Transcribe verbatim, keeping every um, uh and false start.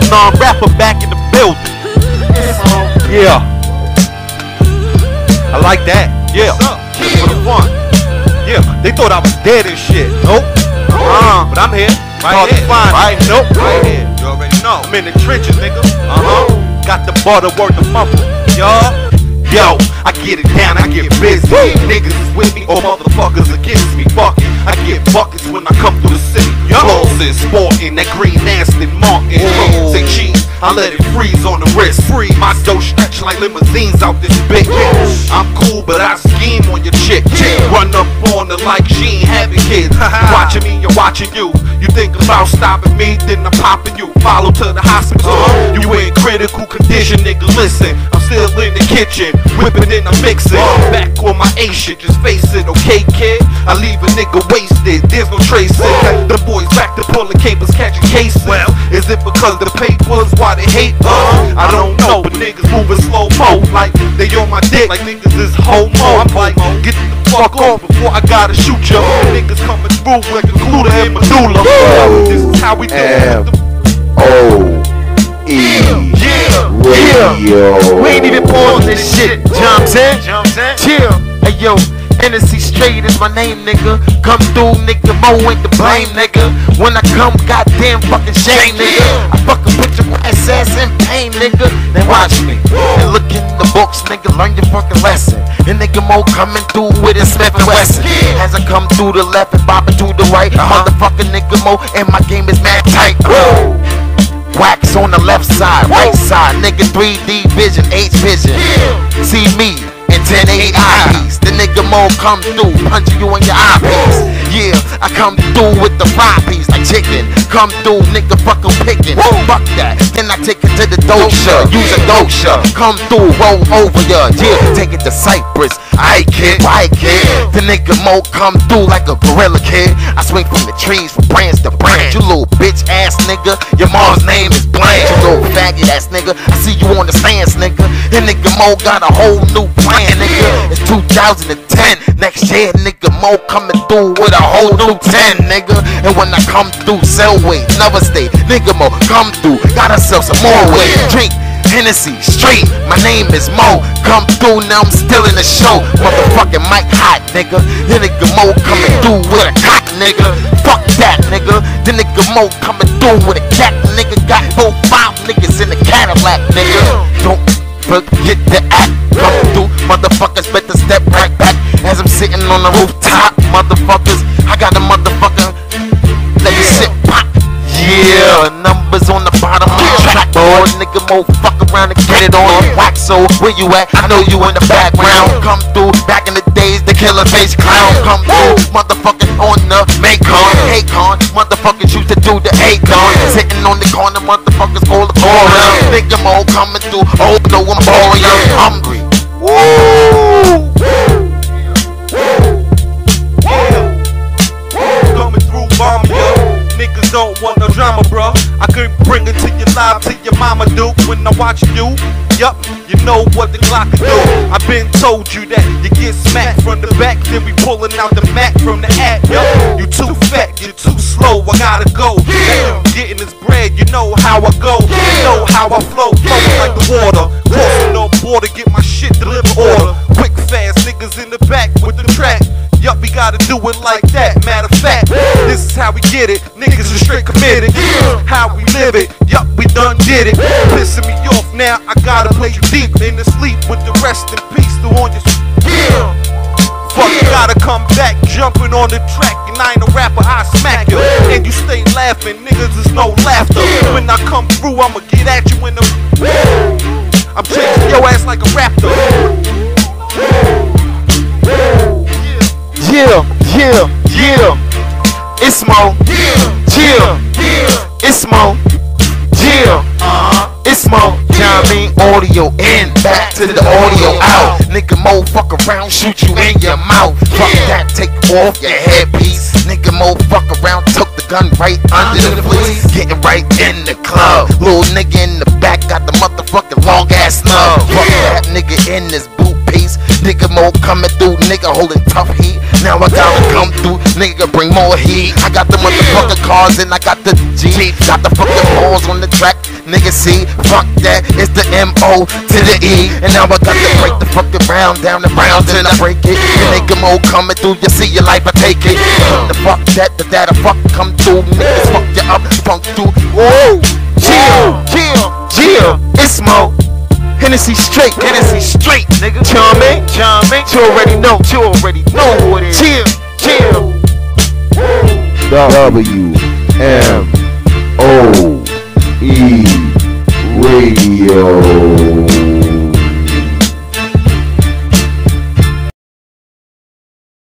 non-rapper back in the building. Yeah. I like that. Yeah. Just for the fun. Yeah. They thought I was dead and shit. Nope. Uh, but I'm here. Right here. Fine. Right. Nope. Right here. You already know. I'm in the trenches, nigga. Uh-huh. Got the butter worth the muffle. Y'all. Yo, I get it down, I get busy. Niggas is with me or motherfuckers against me. Fuck it, I get buckets when I come through the city. Clothes is sporting, that green Aston Martin. Say cheese, I let it freeze on the wrist. Free, my dough stretch like limousines out this bitch. I'm cool, but I scheme on your chick. Run up on her like she ain't having kids. You watching me, you're watching you. You think about stopping me, then I'm popping you. Follow to the hospital. You in critical condition, nigga. Listen, I'm still in the kitchen. Whipping and I'm mixing. Back on my A shit, just face it, okay, kid? I leave a nigga wasted, there's no tracing. The boys back to pulling capers, catching cases. Well, is it because the papers, why they hate us? I don't know, but niggas moving slow-mo. Like they on my dick, like niggas is homo. I'm like, get the fuck off before I gotta shoot ya. Niggas coming through like a gluta and medulla. This is how we do it. Oh. Yeah, yeah, we ain't even pausing this shit. Jumps in, jumps in, chill. Hey yo, N S C straight is my name, nigga. Come through, nigga. Mo ain't to blame, nigga. When I come, goddamn fucking shame, nigga. I fucking put your ass ass in pain, nigga. Then watch me and look in the books, nigga. Learn your fucking lesson. And nigga Mo coming through with his Smith and Wesson. As I come through the left and bopping to the right, motherfucking nigga Mo, and my game is mad tight. Wax on the left side, right side, nigga three D vision, H vision. See me in ten eighty eyes. The nigga Mo come through, punching you in your eyepiece. Yeah, I come through with the fry piece like chicken. Come through, nigga fucking picking. Fuck that, then I take it to the dosha. Use a dosha, come through, roll over ya. Yeah, take it to Cypress. I kid, I kid. The nigga Mo come through like a gorilla kid. I swing from the trees, from branch to branch. You little bitch ass nigga, your mom's name is Blanche. You little faggot ass nigga, I see you on the stands, nigga. And nigga Mo got a whole new plan, nigga. It's two thousand ten, next year nigga Mo coming through with a whole new ten, nigga. And when I come through, sell weight, never stay. Nigga Mo come through, got ourselves some more weight. Drink Hennessy, straight, my name is Mo. Come through, now I'm still in the show. Motherfucking Mike hot, nigga. The nigga Mo coming through with a cock, nigga. Fuck that, nigga. The nigga Mo coming through with a cat, nigga. Got four, five niggas in the Cadillac, nigga. Don't forget the act. Come through, motherfuckers better step right back. As I'm sitting on the rooftop, motherfuckers, I got a motherfucker. Let me sit pop. Yeah, numbers on the bottom of the track, boy. Nigga Mo fuck around and get it on. Wax, so where you at? I know you in the background. Come through, back in the days, the killer face clown. Come through, motherfucking on the Macon. Haycon, motherfuckers used to do the Haycon. Sitting on the corner, motherfuckers call the call around. Nigga Mo coming through, oh no, I'm boring, I'm hungry. Woo! Coming through, bomb, yo. Niggas don't want no drama, bro. I could bring it to your live, to your mama, dude. When I watch you, yup, you know what the clock can do. I been told you that you get smacked from the back, then we pulling out the Mac from the hat, yup. You too fat, you too slow, I gotta go. Damn, getting this bread, you know how I go. You know how I flow, flowing like the water. Crossing the border, get my shit delivered order. Quick, fast, niggas in the back with the track. Yup, we gotta do it like that. Matter of fact, this is how we get it. Niggas are straight committed. How we live it. Yup, we done did it. Pissing me off now. I gotta play you deep in the sleep with the rest in peace. To on your yeah. Fuck, you gotta come back, jumping on the track. And I ain't a rapper, I smack you. And you stay laughing, niggas is no laughter. When I come through, I'ma get at you in the. I'm chasing your ass like a raptor. Yeah, yeah, yeah. It's Mo. Yeah, it's Mo. Yeah, uh-huh. It's Mo. You know what I mean? Audio in, back to the audio out. Nigga Mo fuck around, shoot you in your mouth. Fuck that, take off your headpiece. Nigga Mo fuck around, took the gun right under the fleece. Getting right in the club. Little nigga in the back got the motherfucking long ass snub. Fuck that nigga in this boot piece. Nigga Mo come coming through, nigga, holding tough heat. Now I gotta come through, nigga, bring more heat. I got the motherfucking cars and I got the Jeep. Got the fucking balls on the track, nigga, see. Fuck that, it's the M O to the E. And now I got to break the fucking round down the round and I break it. And nigga mo coming through, you see your life, I take it. The fuck that, the that I fuck come through, niggas fuck you up, funk through. Whoa, chill, chill, chill, it's Mo. Hennessy straight, Hennessy straight, nigga. Charming, charming. You already know, you already know who it is. Chill, chill. W M O E Radio.